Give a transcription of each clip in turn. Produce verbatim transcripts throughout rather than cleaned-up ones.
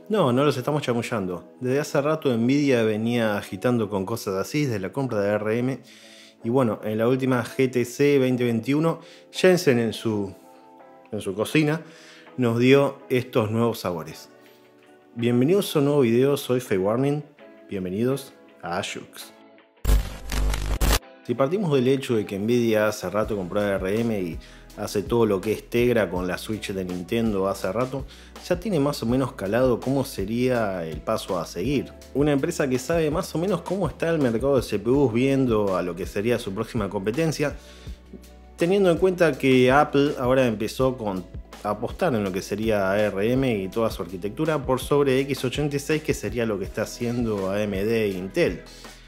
No, no los estamos chamullando. Desde hace rato Nvidia venía agitando con cosas así, desde la compra de A R M. Y bueno, en la última G T C veinte veintiuno, Jensen en su, en su cocina nos dio estos nuevos sabores. Bienvenidos a un nuevo video, soy Feywarning. Bienvenidos a Ashux. Si partimos del hecho de que Nvidia hace rato compró A R M y hace todo lo que es Tegra con la Switch de Nintendo hace rato, ya tiene más o menos calado cómo sería el paso a seguir. Una empresa que sabe más o menos cómo está el mercado de C P Us viendo a lo que sería su próxima competencia, teniendo en cuenta que Apple ahora empezó con a apostar en lo que sería A R M y toda su arquitectura por sobre X ochenta y seis, que sería lo que está haciendo A M D e Intel.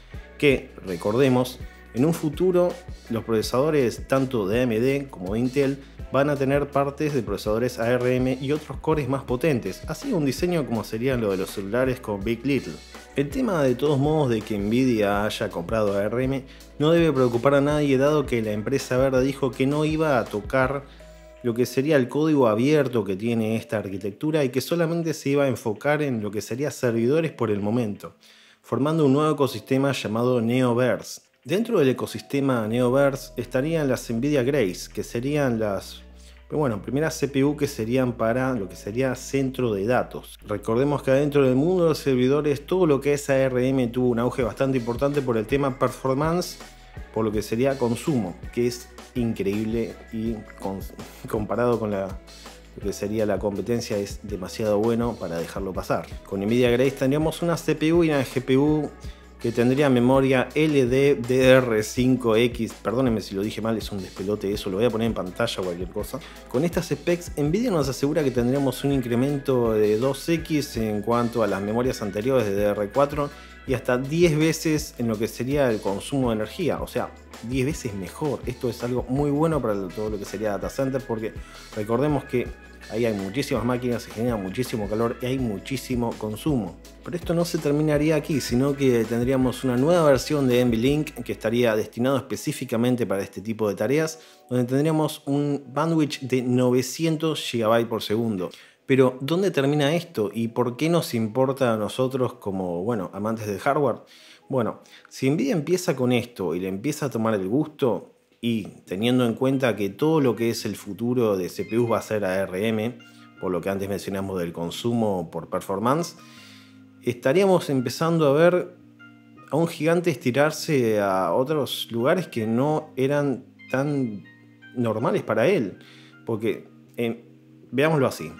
Que, recordemos, en un futuro los procesadores tanto de A M D como de Intel van a tener partes de procesadores A R M y otros cores más potentes, así un diseño como serían lo de los celulares con Big Little. El tema de todos modos de que Nvidia haya comprado A R M no debe preocupar a nadie, dado que la empresa verde dijo que no iba a tocar lo que sería el código abierto que tiene esta arquitectura y que solamente se iba a enfocar en lo que sería servidores por el momento, formando un nuevo ecosistema llamado Neoverse. Dentro del ecosistema Neoverse estarían las Nvidia Grace, que serían las bueno, primeras C P U que serían para lo que sería centro de datos. Recordemos que adentro del mundo de los servidores todo lo que es A R M tuvo un auge bastante importante por el tema performance, por lo que sería consumo, que es increíble y con, comparado con la lo que sería la competencia es demasiado bueno para dejarlo pasar. Con Nvidia Grace tendríamos una C P U y una G P U que tendría memoria L D D R cinco X, perdónenme si lo dije mal, es un despelote eso, lo voy a poner en pantalla o cualquier cosa. Con estas specs, Nvidia nos asegura que tendremos un incremento de dos X en cuanto a las memorias anteriores de D D R cuatro y hasta diez veces en lo que sería el consumo de energía, o sea, diez veces mejor. Esto es algo muy bueno para todo lo que sería data center, porque recordemos que ahí hay muchísimas máquinas, se genera muchísimo calor y hay muchísimo consumo. Pero esto no se terminaría aquí, sino que tendríamos una nueva versión de NVLink que estaría destinado específicamente para este tipo de tareas, donde tendríamos un bandwidth de novecientos gigabytes por segundo. Pero ¿dónde termina esto y por qué nos importa a nosotros como, bueno, amantes del hardware? Bueno, si Nvidia empieza con esto y le empieza a tomar el gusto, y teniendo en cuenta que todo lo que es el futuro de C P Us va a ser A R M, por lo que antes mencionamos del consumo por performance, estaríamos empezando a ver a un gigante estirarse a otros lugares que no eran tan normales para él. Porque, eh, veámoslo así,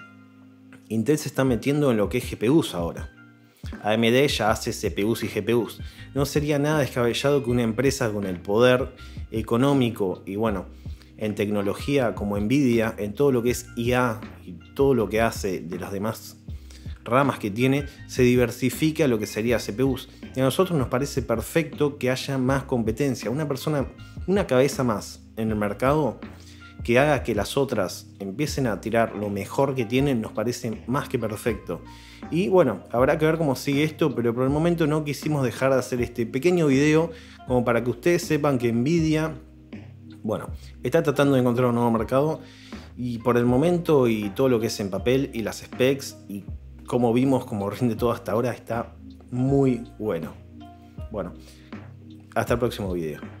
Intel se está metiendo en lo que es G P Us ahora. A M D ya hace C P Us y G P Us. No sería nada descabellado que una empresa con el poder económico y bueno, en tecnología como Nvidia, en todo lo que es I A y todo lo que hace de las demás ramas que tiene, se diversifique a lo que sería C P Us. Y a nosotros nos parece perfecto que haya más competencia, una persona, una cabeza más en el mercado que haga que las otras empiecen a tirar lo mejor que tienen, nos parece más que perfecto. Y bueno, habrá que ver cómo sigue esto, pero por el momento no quisimos dejar de hacer este pequeño video como para que ustedes sepan que Nvidia, bueno, está tratando de encontrar un nuevo mercado y por el momento y todo lo que es en papel y las specs y como vimos, como rinde todo hasta ahora, está muy bueno. Bueno, hasta el próximo video.